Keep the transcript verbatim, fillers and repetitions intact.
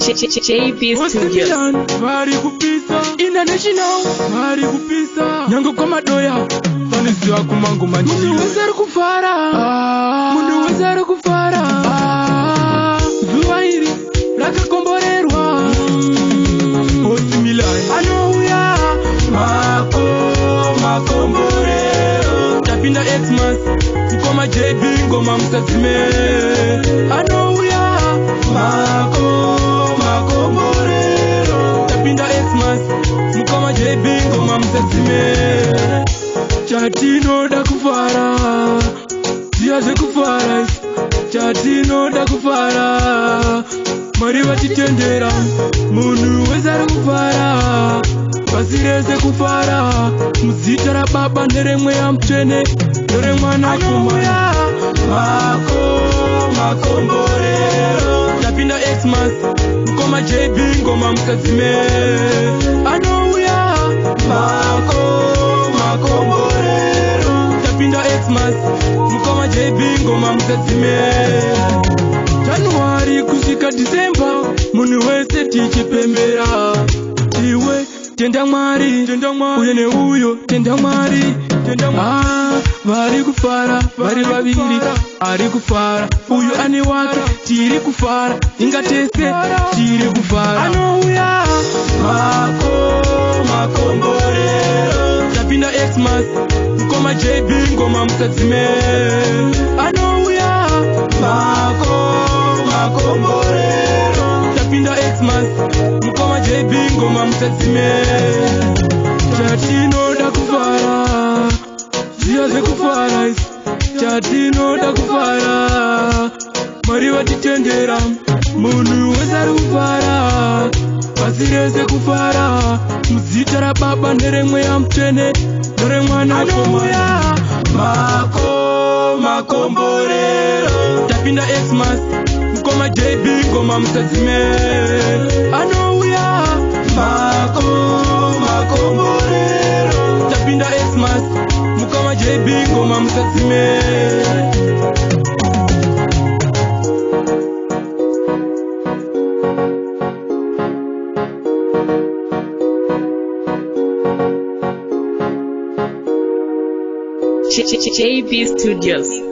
J B Studios. Vari kupisa international, vari kupisa nyango kwa madoya fanisi wa kumangu manjiro. Mundu wezari kufara, mundu wezari kufara. Zuwa hili rakakomborerwa Osi Milan anouya mako makomborero. Tapinda Xmas mkoma J B ngoma msazime. Anouya mako makomborero. Tapinda Xmas mkoma J B ngoma msazime. Chatino da kufara, ziyaze kufara. Chatino da kufara, mari watitendera. Mundu wezari kufara, basireze kufara. Muzita ra baba neremwe ya mchene, neremwa na kumaya mako makomborero. Tapinda Xmas mkoma J B ngoma msazime. Anouya mako makomborero. Tapinda Xmas mkoma J B ngoma msazime. Januari kusika December munu wese tichipembera. Iwe tenda mwari, uye ne uyo tenda mwari. Ah, vari kufara, vari vaviri ari kufara. Uyo ane wake tiri kufara, ingatese tiri kufara. Anouya mako makomborero. Tapinda Xmas mkoma J B ngoma msazime. Anouya mako makomborero. Tapinda Xmas mkoma J B ngoma msazime. Chatino da kufara, ziyaze kufara. Chatino da kufara, mari watitendera. Mundu wezari kufara, basireze kufara. Muzita ra baba neremwe ya mchene, neremwa na kumaya mako makomborero. Tapinda Xmas mkoma J B ngoma msazime. Anouya mako makomborero. Tapinda Xmas mkoma J B ngoma msazime. J B Studios.